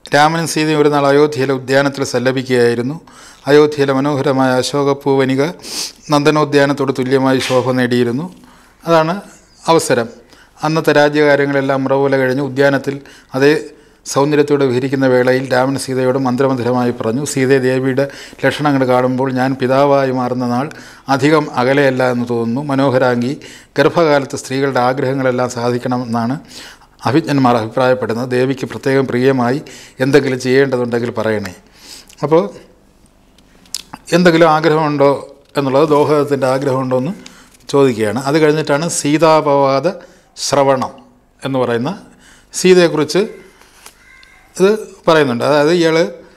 രാമനും സീതയും ഒരു നാൾ അയോധ്യയിലെ ഉദ്യാനത്തിൽ സല്ലപിക്കുകയായിരുന്നു. അയോധ്യയിലെ മനോഹരമായ അശോകപ്പൂവനിക നന്ദനോദ്യാനത്തോട് തുല്യമായി ശോഭ നേടിയിരുന്നു. അതാണ് അവസരം. അന്നത്തെ രാജ്യകാര്യങ്ങളെല്ലാം മുറപോലെ കഴിഞ്ഞ് ഉദ്യാനത്തിൽ അതേ സൗന്ദര്യത്തോടെ വിഹരിക്കുന്ന വേളയിൽ രാമൻ സീതയോട് മന്ത്രമന്ദിരമായി പറഞ്ഞു, സീതയെ ദേവിയുടെ ലക്ഷണങ്ങൾ കാണുമ്പോൾ ഞാൻ പിതാവായി മാറുന്ന നാൾ അധികം അകലെയല്ല എന്ന് തോന്നുന്നു. മനോഹരാംഗി, ഗർഭകാലത്ത് സ്ത്രീകളുടെ ആഗ്രഹങ്ങളെല്ലാം സാധിക്കണമെന്നാണ് അഭിജ്ഞന്മാർ അഭിപ്രായപ്പെടുന്നത്. ദേവിക്ക് പ്രത്യേകം പ്രിയമായി എന്തെങ്കിലും ചെയ്യേണ്ടതുണ്ടെങ്കിൽ പറയണേ. അപ്പോൾ എന്തെങ്കിലും ആഗ്രഹമുണ്ടോ എന്നുള്ളത് ദോഹദത്തിൻ്റെ ആഗ്രഹമുണ്ടോ എന്ന് ചോദിക്കുകയാണ്. അത് കഴിഞ്ഞിട്ടാണ് സീതാപവാദ ശ്രവണം എന്ന് പറയുന്ന സീതയെക്കുറിച്ച് ഇത് പറയുന്നുണ്ട്. അതായത് ഇയാൾ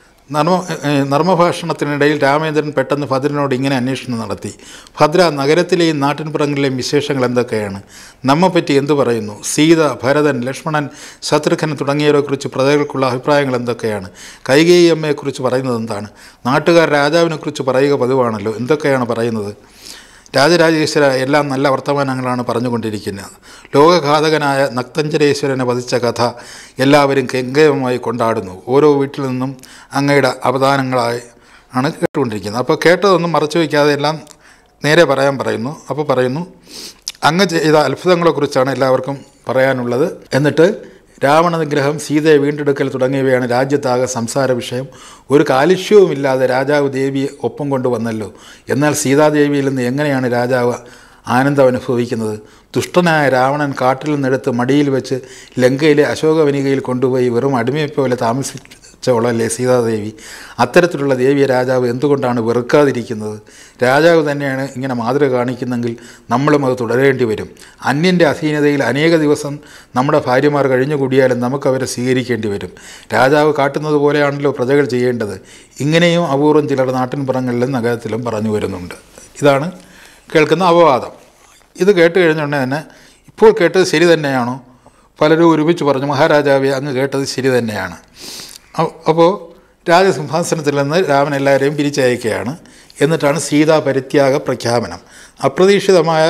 നർമ്മഭാഷണത്തിനിടയിൽ രാമേന്ദ്രൻ പെട്ടെന്ന് ഭദ്രനോട് ഇങ്ങനെ അന്വേഷണം നടത്തി. ഭദ്ര, നഗരത്തിലെയും നാട്ടിൻപുറങ്ങളിലെയും വിശേഷങ്ങൾ എന്തൊക്കെയാണ്? നമ്മെപ്പറ്റി എന്തു പറയുന്നു? സീത, ഭരതൻ, ലക്ഷ്മണൻ, ശത്രുഘ്നൻ തുടങ്ങിയവരെക്കുറിച്ച് പ്രജകൾക്കുള്ള അഭിപ്രായങ്ങൾ എന്തൊക്കെയാണ്? കൈകേയി അമ്മയെക്കുറിച്ച് പറയുന്നത് എന്താണ്? നാട്ടുകാർ രാജാവിനെക്കുറിച്ച് പറയുക പതിവാണല്ലോ, എന്തൊക്കെയാണ് പറയുന്നത്? രാജരാജേശ്വര, എല്ലാം നല്ല വർത്തമാനങ്ങളാണ് പറഞ്ഞുകൊണ്ടിരിക്കുന്നത്. ലോകഘാതകനായ നക്തഞ്ചരേശ്വരനെ വധിച്ച കഥ എല്ലാവരും കെങ്കേമമായി കൊണ്ടാടുന്നു. ഓരോ വീട്ടിൽ നിന്നും അങ്ങയുടെ അവദാനങ്ങളായി ആണ് കേട്ടുകൊണ്ടിരിക്കുന്നത്. അപ്പോൾ കേട്ടതൊന്നും മറച്ചു വയ്ക്കാതെ എല്ലാം നേരെ പറയാൻ പറയുന്നു. അപ്പോൾ പറയുന്നു, അങ്ങ് ചെയ്ത അത്ഭുതങ്ങളെക്കുറിച്ചാണ് എല്ലാവർക്കും പറയാനുള്ളത്. എന്നിട്ട് രാവണ നിഗ്രഹം, സീതയെ വീണ്ടെടുക്കൽ തുടങ്ങിയവയാണ് രാജ്യത്താകെ സംസാര വിഷയം. ഒരു കാലുഷ്യവുമില്ലാതെ രാജാവ് ദേവിയെ ഒപ്പം കൊണ്ടുവന്നല്ലോ. എന്നാൽ സീതാദേവിയിൽ നിന്ന് എങ്ങനെയാണ് രാജാവ് ആനന്ദം അനുഭവിക്കുന്നത്? ദുഷ്ടനായ രാവണൻ കാട്ടിൽ നിന്നെടുത്ത് മടിയിൽ വെച്ച് ലങ്കയിലെ അശോകവനികയിൽ കൊണ്ടുപോയി വെറും അടിമയെപ്പോലെ താമസിച്ചവളല്ലേ സീതാദേവി. അത്തരത്തിലുള്ള ദേവിയെ രാജാവ് എന്തുകൊണ്ടാണ് വെറുക്കാതിരിക്കുന്നത്? രാജാവ് തന്നെയാണ് ഇങ്ങനെ മാതൃക കാണിക്കുന്നെങ്കിൽ നമ്മളും അത് തുടരേണ്ടി വരും. അന്യൻ്റെ അധീനതയിൽ അനേക ദിവസം നമ്മുടെ ഭാര്യമാർ കഴിഞ്ഞുകൂടിയാലും നമുക്കവരെ സ്വീകരിക്കേണ്ടി വരും. രാജാവ് കാട്ടുന്നത് പോലെയാണല്ലോ പ്രജകൾ ചെയ്യേണ്ടത്. ഇങ്ങനെയും അപൂർവം ചിലർ നാട്ടിൻപുറങ്ങളിലും നഗരത്തിലും പറഞ്ഞു വരുന്നുണ്ട്. ഇതാണ് കേൾക്കുന്ന അപവാദം. ഇത് കേട്ട് കഴിഞ്ഞുടനെ തന്നെ ഇപ്പോൾ കേട്ടത് ശരി തന്നെയാണോ? പലരും ഒരുമിച്ച് പറഞ്ഞു, മഹാരാജാവെ അങ്ങ് കേട്ടത് ശരി തന്നെയാണ്. അപ്പോൾ രാജസിംഹാസനത്തിൽ നിന്ന് രാമൻ എല്ലാവരെയും പിരിച്ചയക്കുകയാണ്. എന്നിട്ടാണ് സീതാ പരിത്യാഗ പ്രഖ്യാപനം. അപ്രതീക്ഷിതമായ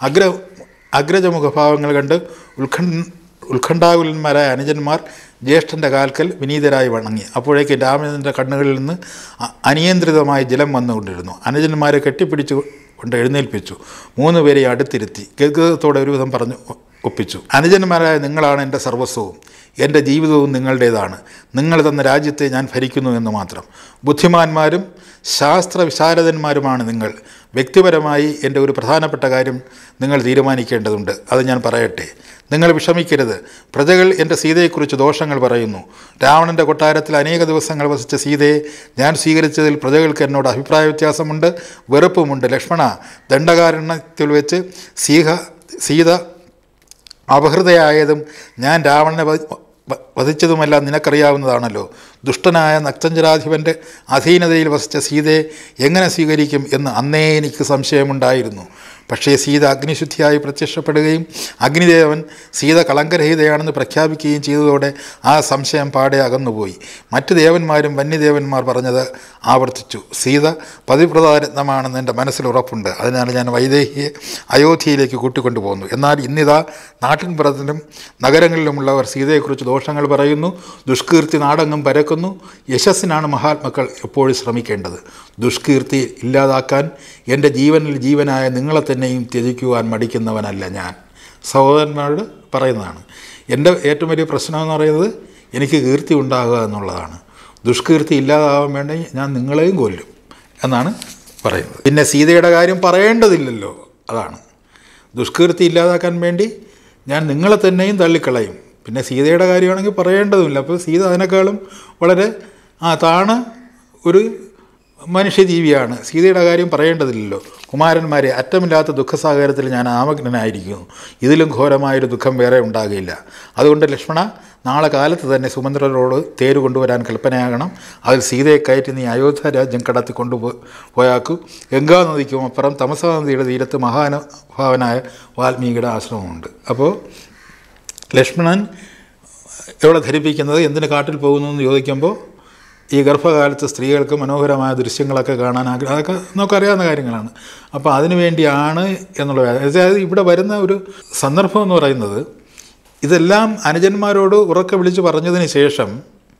അഗ്രജമുഖഭാവങ്ങൾ കണ്ട് ഉത്കണ്ഠാകുലന്മാരായ അനുജന്മാർ ജ്യേഷ്ഠൻ്റെ കാൽക്കൽ വിനീതരായി വണങ്ങി. അപ്പോഴേക്ക് രാമചന്ദ്രൻ്റെ കണ്ണുകളിൽ നിന്ന് അനിയന്ത്രിതമായി ജലം വന്നുകൊണ്ടിരുന്നു. അനുജന്മാരെ കെട്ടിപ്പിടിച്ചു കൊണ്ട് എഴുന്നേൽപ്പിച്ചു. 3 പേരെ അടുത്തിരുത്തി ഗദ്ഗതത്തോടെ ഒരുവിധം പറഞ്ഞു ഒപ്പിച്ചു. അനുജന്മാരായ നിങ്ങളാണ് എൻ്റെ സർവസ്വവും, എൻ്റെ ജീവിതവും നിങ്ങളുടേതാണ്. നിങ്ങൾ തന്ന രാജ്യത്തെ ഞാൻ ഭരിക്കുന്നു എന്ന് മാത്രം. ബുദ്ധിമാന്മാരും ശാസ്ത്രവിശാരദന്മാരുമാണ് നിങ്ങൾ. വ്യക്തിപരമായി എൻ്റെ ഒരു പ്രധാനപ്പെട്ട കാര്യം നിങ്ങൾ തീരുമാനിക്കേണ്ടതുണ്ട്. അത് ഞാൻ പറയട്ടെ. നിങ്ങൾ വിഷമിക്കരുത്. പ്രജകൾ എൻ്റെ സീതയെക്കുറിച്ച് ദോഷങ്ങൾ പറയുന്നു. രാവണൻ്റെ കൊട്ടാരത്തിൽ അനേക ദിവസങ്ങൾ വസിച്ച സീതയെ ഞാൻ സ്വീകരിച്ചതിൽ പ്രജകൾക്ക് എന്നോട് അഭിപ്രായ വ്യത്യാസമുണ്ട്, വെറുപ്പുമുണ്ട്. ലക്ഷ്മണ, ദണ്ഡകാരണ്യത്തിൽ വെച്ച് സീത അപഹൃതയായതും ഞാൻ രാവണനെ വധിച്ചതുമെല്ലാം നിനക്കറിയാവുന്നതാണല്ലോ. ദുഷ്ടനായ നക്തഞ്ചരാധിപൻ്റെ അധീനതയിൽ വസിച്ച സീതയെ എങ്ങനെ സ്വീകരിക്കും എന്ന് അന്നേ എനിക്ക് സംശയമുണ്ടായിരുന്നു. പക്ഷേ സീത അഗ്നിശുദ്ധിയായി പ്രത്യക്ഷപ്പെടുകയും അഗ്നിദേവൻ സീത കളങ്കരഹിതയാണെന്ന് പ്രഖ്യാപിക്കുകയും ചെയ്തതോടെ ആ സംശയം പാടെ അകന്നുപോയി. മറ്റ് ദേവന്മാരും വന്യദേവന്മാർ പറഞ്ഞത് ആവർത്തിച്ചു. സീത പതിവ്രതാരത്നമാണെന്ന് എൻ്റെ മനസ്സിൽ ഉറപ്പുണ്ട്. അതിനാൽ ഞാൻ വൈദേഹിയെ അയോധ്യയിലേക്ക് കൂട്ടിക്കൊണ്ടുപോകുന്നു. എന്നാൽ ഇന്നിതാ നാട്ടിൻപുറത്തിലും നഗരങ്ങളിലുമുള്ളവർ സീതയെക്കുറിച്ച് ദോഷങ്ങൾ പറയുന്നു. ദുഷ്കീർത്തി നാടെങ്ങും പരക്കുന്നു. യശസ്സിനാണ് മഹാത്മാക്കൾ എപ്പോഴും ശ്രമിക്കേണ്ടത്. ദുഷ്കീർത്തി ഇല്ലാതാക്കാൻ എൻ്റെ ജീവനിൽ ജീവനായ നിങ്ങളെ തന്നെയും ത്യജിക്കുവാൻ മടിക്കുന്നവനല്ല ഞാൻ. സഹോദരന്മാരോട് പറയുന്നതാണ്. എൻ്റെ ഏറ്റവും വലിയ പ്രശ്നമെന്ന് പറയുന്നത് എനിക്ക് കീർത്തി ഉണ്ടാകുക എന്നുള്ളതാണ്. ദുഷ്കീർത്തി ഇല്ലാതാകാൻ വേണ്ടി ഞാൻ നിങ്ങളെയും കൊല്ലും എന്നാണ് പറയുന്നത്. പിന്നെ സീതയുടെ കാര്യം പറയേണ്ടതില്ലല്ലോ, അതാണ്. ദുഷ്കീർത്തി ഇല്ലാതാക്കാൻ വേണ്ടി ഞാൻ നിങ്ങളെ തന്നെയും തള്ളിക്കളയും. പിന്നെ സീതയുടെ കാര്യമാണെങ്കിൽ പറയേണ്ടതുമില്ല. അപ്പോൾ സീത അതിനേക്കാളും വളരെ താണ് ഒരു മനുഷ്യജീവിയാണ്. സീതയുടെ കാര്യം പറയേണ്ടതില്ലല്ലോ. കുമാരന്മാരെ, അറ്റമില്ലാത്ത ദുഃഖസാഗരത്തിൽ ഞാൻ ആമഗ്നനായിരിക്കുന്നു. ഇതിലും ഘോരമായൊരു ദുഃഖം വേറെ ഉണ്ടാകില്ല. അതുകൊണ്ട് ലക്ഷ്മണ, നാളെ കാലത്ത് തന്നെ സുമന്ത്രരോട് തേര് കൊണ്ടുവരാൻ കൽപ്പനയാകണം. അതിൽ സീതയെ കയറ്റി നീ അയോധ്യ രാജ്യം കടത്തി കൊണ്ടുപോയാക്കൂ. ഗംഗാ നദിക്കും അപ്പുറം തമസാ നദിയുടെ തീരത്ത് മഹാനുഭാവനായ വാൽമീകിയുടെ ആശ്രമമുണ്ട്. അപ്പോൾ ലക്ഷ്മണൻ എവിടെ ധരിപ്പിക്കുന്നത് എന്തിന് കാട്ടിൽ പോകുന്നു എന്ന് ചോദിക്കുമ്പോൾ ഈ ഗർഭകാലത്ത് സ്ത്രീകൾക്ക് മനോഹരമായ ദൃശ്യങ്ങളൊക്കെ കാണാൻ അതൊക്കെ നമുക്കറിയാവുന്ന കാര്യങ്ങളാണ്. അപ്പോൾ അതിനു വേണ്ടിയാണ് എന്നുള്ള, അതായത് ഇവിടെ വരുന്ന ഒരു സന്ദർഭം എന്ന് പറയുന്നത് ഇതെല്ലാം അനുജന്മാരോട് ഉറക്കെ വിളിച്ച് പറഞ്ഞതിന് ശേഷം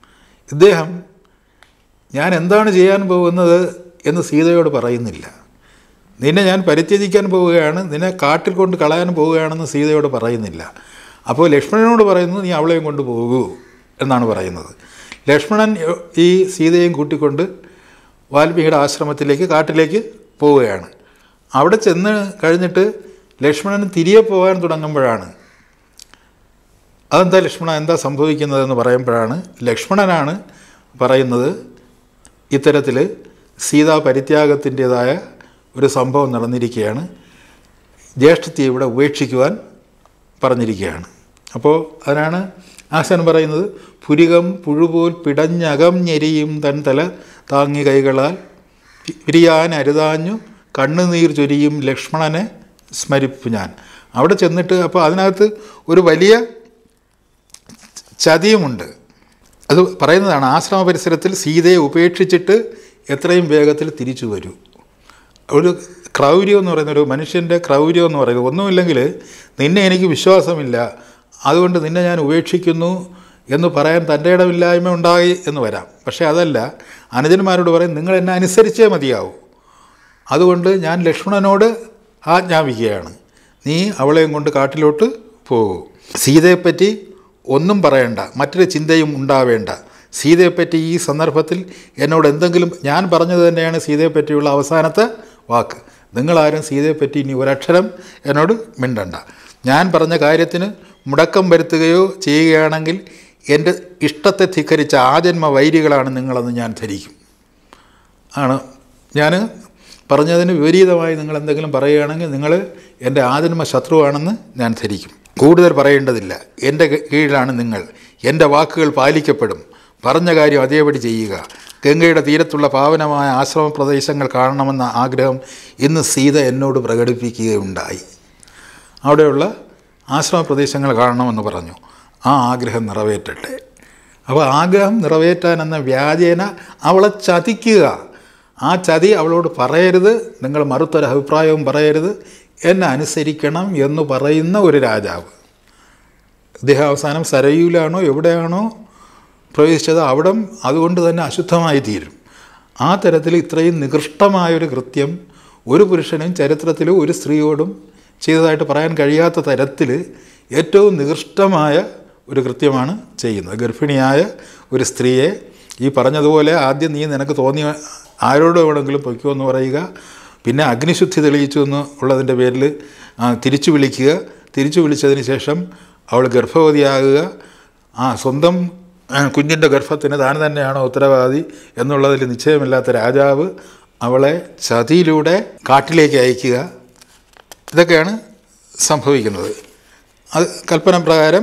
ഇദ്ദേഹം ഞാൻ എന്താണ് ചെയ്യാൻ പോകുന്നത് എന്ന് സീതയോട് പറയുന്നില്ല. നിന്നെ ഞാൻ പരിത്യജിക്കാൻ പോവുകയാണ്, നിന്നെ കാട്ടിൽ കൊണ്ട് കളയാൻ പോവുകയാണെന്ന് സീതയോട് പറയുന്നില്ല. അപ്പോൾ ലക്ഷ്മണനോട് പറയുന്നു, നീ അവളെയും കൊണ്ട് പോകൂ എന്നാണ് പറയുന്നത്. ലക്ഷ്മണൻ ഈ സീതയെയും കൂട്ടിക്കൊണ്ട് വാൽമീകിയുടെ ആശ്രമത്തിലേക്ക്, കാട്ടിലേക്ക് പോവുകയാണ്. അവിടെ ചെന്ന് കഴിഞ്ഞിട്ട് ലക്ഷ്മണൻ തിരികെ പോകാൻ തുടങ്ങുമ്പോഴാണ്, അതെന്താ ലക്ഷ്മണ എന്താ സംഭവിക്കുന്നതെന്ന് പറയുമ്പോഴാണ് ലക്ഷ്മണനാണ് പറയുന്നത്, ഇത്തരത്തിൽ സീതാ പരിത്യാഗത്തിൻ്റേതായ ഒരു സംഭവം നടന്നിരിക്കുകയാണ്, ജ്യേഷ്ഠത്തെ ഇവിടെ ഉപേക്ഷിക്കുവാൻ പറഞ്ഞിരിക്കുകയാണ്. അപ്പോൾ അതിനാണ് ആശാൻ പറയുന്നത്, പുരികം പുഴുപോൽ പിടഞ്ഞകം ഞെരിയും തൻ തല താങ്ങി കൈകളാൽ പിരിയാൻ അരുതാഞ്ഞു കണ്ണുനീർ ചൊരിയും ലക്ഷ്മണനെ സ്മരിപ്പു ഞാൻ. അവിടെ ചെന്നിട്ട് അപ്പോൾ അതിനകത്ത് ഒരു വലിയ ചതിയുമുണ്ട്. അത് പറയുന്നതാണ്, ആശ്രമ പരിസരത്തിൽ സീതയെ ഉപേക്ഷിച്ചിട്ട് എത്രയും വേഗത്തിൽ തിരിച്ചു വരൂ. ഒരു ക്രൗര്യം എന്ന് പറയുന്ന, ഒരു മനുഷ്യൻ്റെ ക്രൗര്യം എന്ന് പറയുന്നത്, ഒന്നുമില്ലെങ്കിൽ നിന്നെ എനിക്ക് വിശ്വാസമില്ല, അതുകൊണ്ട് നിന്നെ ഞാൻ ഉപേക്ഷിക്കുന്നു എന്ന് പറയാൻ തൻ്റെ ഇടമില്ലായ്മ ഉണ്ടായി എന്ന് വരാം. പക്ഷേ അതല്ല, അനുജന്മാരോട് പറയും, നിങ്ങൾ എന്നെ അനുസരിച്ചേ മതിയാവൂ, അതുകൊണ്ട് ഞാൻ ലക്ഷ്മണനോട് ആജ്ഞാപിക്കുകയാണ്, നീ അവളെയും കൊണ്ട് കാട്ടിലോട്ട് പോകൂ. സീതയെപ്പറ്റി ഒന്നും പറയണ്ട, മറ്റൊരു ചിന്തയും ഉണ്ടാവേണ്ട. സീതയെപ്പറ്റി ഈ സന്ദർഭത്തിൽ എന്നോട് എന്തെങ്കിലും, ഞാൻ പറഞ്ഞത് തന്നെയാണ് സീതയെപ്പറ്റിയുള്ള അവസാനത്തെ വാക്ക്. നിങ്ങളാരും സീതയെപ്പറ്റി ഇനി ഒരക്ഷരം എന്നോട് മിണ്ടണ്ട. ഞാൻ പറഞ്ഞ കാര്യത്തിന് മുടക്കം വരുത്തുകയോ ചെയ്യുകയാണെങ്കിൽ എൻ്റെ ഇഷ്ടത്തെ ധിക്കരിച്ച ആജന്മ വൈരികളാണ് നിങ്ങളെന്ന് ഞാൻ ധരിക്കും. ഞാൻ പറഞ്ഞതിന് വിപരീതമായി നിങ്ങൾ എന്തെങ്കിലും പറയുകയാണെങ്കിൽ നിങ്ങൾ എൻ്റെ ആജന്മ ശത്രുവാണെന്ന് ഞാൻ ധരിക്കും. കൂടുതൽ പറയേണ്ടതില്ല, എൻ്റെ കീഴിലാണ് നിങ്ങൾ, എൻ്റെ വാക്കുകൾ പാലിക്കപ്പെടും, പറഞ്ഞ കാര്യം അതേപടി ചെയ്യുക. ഗംഗയുടെ തീരത്തുള്ള പാവനമായ ആശ്രമ പ്രദേശങ്ങൾ കാണണമെന്ന ആഗ്രഹം ഇന്ന് സീത എന്നോട് പ്രകടിപ്പിക്കുകയുണ്ടായി. അവിടെയുള്ള ആശ്രമ പ്രദേശങ്ങൾ കാണണമെന്ന് പറഞ്ഞു. ആ ആഗ്രഹം നിറവേറ്റട്ടെ. അപ്പോൾ ആഗ്രഹം നിറവേറ്റാനെന്ന വ്യാജേന അവളെ ചതിക്കുക. ആ ചതി അവളോട് പറയരുത്, നിങ്ങൾ മറുത്തൊരഭിപ്രായവും പറയരുത്, എന്നെ അനുസരിക്കണം എന്ന് പറയുന്ന ഒരു രാജാവ്. ഇദ്ദേഹം അവസാനം സരയൂലാണോ എവിടെയാണോ പ്രവേശിച്ചത് അവിടം അതുകൊണ്ട് തന്നെ അശുദ്ധമായി തീരും. ആ തരത്തിൽ ഇത്രയും നികൃഷ്ടമായൊരു കൃത്യം ഒരു പുരുഷനും ചരിത്രത്തിലും ഒരു സ്ത്രീയോടും ചെയ്തതായിട്ട് പറയാൻ കഴിയാത്ത തരത്തിൽ ഏറ്റവും നികൃഷ്ടമായ ഒരു കൃത്യമാണ് ചെയ്യുന്നത്. ഗർഭിണിയായ ഒരു സ്ത്രീയെ ഈ പറഞ്ഞതുപോലെ ആദ്യം നീ നിനക്ക് തോന്നിയ ആരോട് വേണമെങ്കിലും പൊയ്ക്കോ എന്ന് പറയുക, പിന്നെ അഗ്നിശുദ്ധി തെളിയിച്ചു എന്ന് ഉള്ളതിൻ്റെ പേരിൽ തിരിച്ചു വിളിക്കുക, തിരിച്ചു വിളിച്ചതിന് ശേഷം അവൾ ഗർഭവതിയാകുക, സ്വന്തം കുഞ്ഞിൻ്റെ ഗർഭത്തിന് താൻ തന്നെയാണോ ഉത്തരവാദി എന്നുള്ളതിൽ നിശ്ചയമില്ലാത്ത രാജാവ് അവളെ ചതിയിലൂടെ കാട്ടിലേക്ക് അയക്കുക. ഇതൊക്കെയാണ് സംഭവിക്കുന്നത്. അത് കൽപ്പന പ്രകാരം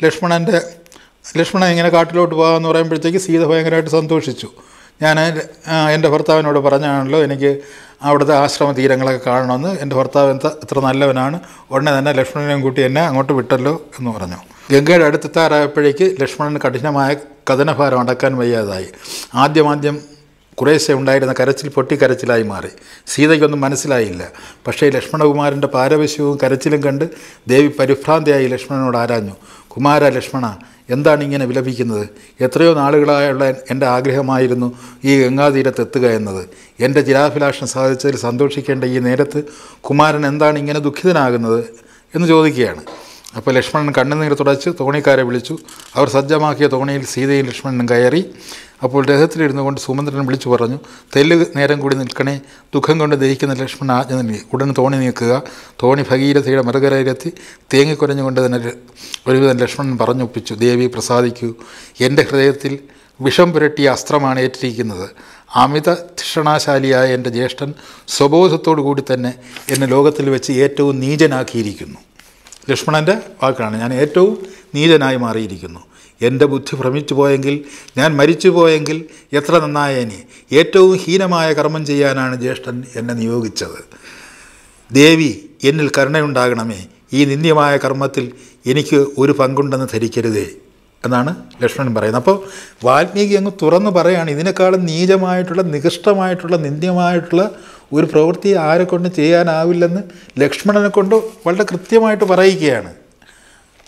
ലക്ഷ്മണൻ ഇങ്ങനെ കാട്ടിലോട്ട് പോകാമെന്ന് പറയുമ്പോഴത്തേക്ക് സീത ഭയങ്കരമായിട്ട് സന്തോഷിച്ചു. ഞാൻ എൻ്റെ ഭർത്താവിനോട് പറഞ്ഞാണല്ലോ എനിക്ക് അവിടുത്തെ ആശ്രമ തീരങ്ങളൊക്കെ കാണണമെന്ന്, എൻ്റെ ഭർത്താവ് എത്ര നല്ലവനാണ്, ഉടനെ തന്നെ ലക്ഷ്മണനെയും കൂട്ടി എന്നെ അങ്ങോട്ട് വിട്ടല്ലോ എന്ന് പറഞ്ഞു. ഗംഗയുടെ അടുത്തെത്താറായപ്പോഴേക്ക് ലക്ഷ്മണന് കഠിനമായ കഥനഭാരം അടക്കാൻ വയ്യാതായി. ആദ്യം കുറേശ്ശെ ഉണ്ടായിരുന്ന കരച്ചിൽ പൊട്ടിക്കരച്ചിലായി മാറി. സീതയ്ക്കൊന്നും മനസ്സിലായില്ല. പക്ഷേ ലക്ഷ്മണകുമാരൻ്റെ പാരവശ്യവും കരച്ചിലും കണ്ട് ദേവി പരിഭ്രാന്തിയായി ലക്ഷ്മണനോട് ആരാഞ്ഞു, കുമാര ലക്ഷ്മണ, എന്താണ് ഇങ്ങനെ വിലപിക്കുന്നത്? എത്രയോ നാളുകളായുള്ള എൻ്റെ ആഗ്രഹമായിരുന്നു ഈ ഗംഗാതീരത്ത് എത്തുക എന്നത്. എൻ്റെ ചിരാഭിലാഷം സാധിച്ചതിൽ സന്തോഷിക്കേണ്ട ഈ നേരത്ത് കുമാരൻ എന്താണ് ഇങ്ങനെ ദുഃഖിതനാകുന്നത് എന്ന് ചോദിക്കുകയാണ്. അപ്പോൾ ലക്ഷ്മണൻ കണ്ണുനീർ തുടച്ച് തോണിക്കാരെ വിളിച്ചു. അവർ സജ്ജമാക്കിയ തോണിയിൽ സീതയും ലക്ഷ്മണനും കയറി. അപ്പോൾ രഥത്തിലിരുന്നു കൊണ്ട് സുമന്ത്രൻ വിളിച്ചു പറഞ്ഞു, തെല്ല് നേരം കൂടി നിൽക്കണേ, ദുഃഖം കൊണ്ട് ദഹിക്കുന്ന ലക്ഷ്മണൻ ആജ്ഞ നൽകി. ഉടൻ തോണി നീക്കുക. തോണി ഭഗീരഥയുടെ മറുകരയിലെത്തി തേങ്ങിക്കുരഞ്ഞുകൊണ്ട് തന്നെ ഒരുവിധം ലക്ഷ്മണൻ പറഞ്ഞൊപ്പിച്ചു, ദേവി പ്രസാദിക്കൂ, എൻ്റെ ഹൃദയത്തിൽ വിഷം പുരട്ടിയ അസ്ത്രമാണ് ഏറ്റിരിക്കുന്നത്. അമിത ധിഷണാശാലിയായ എൻ്റെ ജ്യേഷ്ഠൻ സ്വബോധത്തോടു കൂടി തന്നെ എന്നെ ലോകത്തിൽ വെച്ച് ഏറ്റവും നീചനാക്കിയിരിക്കുന്നു. ലക്ഷ്മണൻ്റെ വാക്കാണ്, ഞാൻ ഏറ്റവും നീചനായി മാറിയിരിക്കുന്നു. എൻ്റെ ബുദ്ധി ഭ്രമിച്ചു പോയെങ്കിൽ, ഞാൻ മരിച്ചു പോയെങ്കിൽ എത്ര നന്നായേനെ. ഏറ്റവും ഹീനമായ കർമ്മം ചെയ്യാനാണ് ജ്യേഷ്ഠൻ എന്നെ നിയോഗിച്ചത്. ദേവി എന്നിൽ കരുണയുണ്ടാകണമേ, ഈ നിന്ദ്യമായ കർമ്മത്തിൽ എനിക്ക് ഒരു പങ്കുണ്ടെന്ന് ധരിക്കരുതേ എന്നാണ് ലക്ഷ്മണൻ പറയുന്നത്. അപ്പോൾ വാൽമീകി അങ്ങ് തുറന്നു പറയുകയാണ്, ഇതിനേക്കാളും നീചമായിട്ടുള്ള, നികൃഷ്ടമായിട്ടുള്ള, നിന്ദ്യമായിട്ടുള്ള ഒരു പ്രവൃത്തി ആരെക്കൊണ്ട് ചെയ്യാനാവില്ലെന്ന് ലക്ഷ്മണനെ കൊണ്ട് വളരെ കൃത്യമായിട്ട് പറയിക്കുകയാണ്.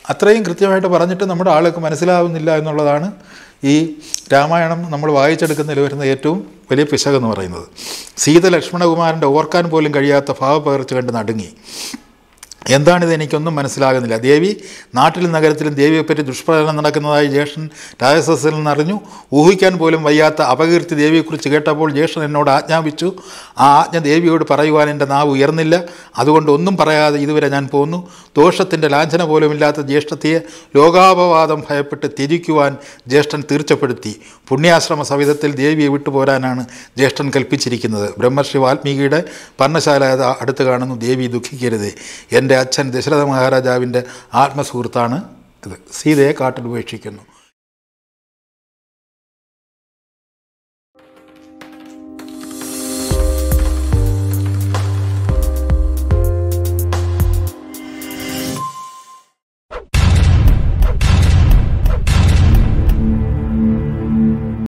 അത്രയും കൃത്യമായിട്ട് പറഞ്ഞിട്ട് നമ്മുടെ ആൾക്ക് മനസ്സിലാവുന്നില്ല എന്നുള്ളതാണ് ഈ രാമായണം നമ്മൾ വായിച്ചെടുക്കുന്നതിൽ വരുന്ന ഏറ്റവും വലിയ പിശകെന്ന് പറയുന്നത്. സീത ലക്ഷ്മണകുമാരൻ്റെ ഓർക്കാൻ പോലും കഴിയാത്ത ഭാവപകർച്ച കണ്ട് നടുങ്ങി. എന്താണിത്, എനിക്കൊന്നും മനസ്സിലാകുന്നില്ല. ദേവി നാട്ടിലും നഗരത്തിലും ദേവിയെപ്പറ്റി ദുഷ്പ്രചരണം നടക്കുന്നതായി ജ്യേഷ്ഠൻ രാജസദസ്സിൽ നിന്നറിഞ്ഞു. ഊഹിക്കാൻ പോലും വയ്യാത്ത അപകീർത്തി ദേവിയെക്കുറിച്ച് കേട്ടപ്പോൾ ജ്യേഷ്ഠൻ എന്നോട് ആജ്ഞാപിച്ചു. ആ ആജ്ഞ ദേവിയോട് പറയുവാൻ എൻ്റെ നാവ് ഉയർന്നില്ല. അതുകൊണ്ട് ഒന്നും പറയാതെ ഇതുവരെ ഞാൻ പോന്നു. ദോഷത്തിൻ്റെ ലാഞ്ചന പോലുമില്ലാത്ത ജ്യേഷ്ഠത്തിയെ ലോകാപവാദം ഭയപ്പെട്ട് ത്യജിക്കുവാൻ ജ്യേഷ്ഠൻ തീർച്ചപ്പെടുത്തി. പുണ്യാശ്രമ സവിധത്തിൽ ദേവിയെ വിട്ടുപോരാനാണ് ജ്യേഷ്ഠൻ കൽപ്പിച്ചിരിക്കുന്നത്. ബ്രഹ്മർഷി വാൽമീകിയുടെ പർണശാല അടുത്ത് കാണുന്നു. ദേവി ദുഃഖിക്കരുത്. എൻ്റെ അച്ഛൻ ദശരഥ മഹാരാജാവിൻ്റെ ആത്മസുഹൃത്താണ് ഇത്. സീതയെ കാട്ടിൽ ഉപേക്ഷിക്കുന്നു.